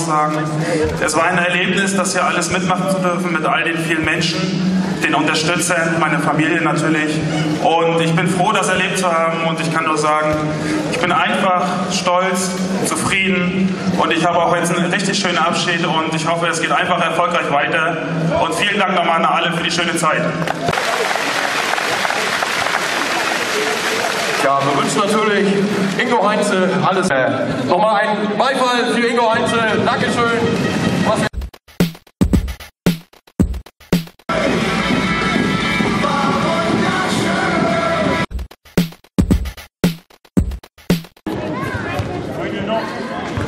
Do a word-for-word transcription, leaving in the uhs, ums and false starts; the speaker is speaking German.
sagen. Es war ein Erlebnis, das hier alles mitmachen zu dürfen mit all den vielen Menschen, den Unterstützern, meiner Familie natürlich. Und ich bin froh, das erlebt zu haben. Und ich kann nur sagen, ich bin einfach stolz, zufrieden. Und ich habe auch jetzt einen richtig schönen Abschied. Und ich hoffe, es geht einfach erfolgreich weiter. Und vielen Dank nochmal an alle für die schöne Zeit. Ja, wir wünschen natürlich Ingo Heinze alles. Äh, Nochmal einen Beifall für Ingo Heinze. Dankeschön. Was Heute noch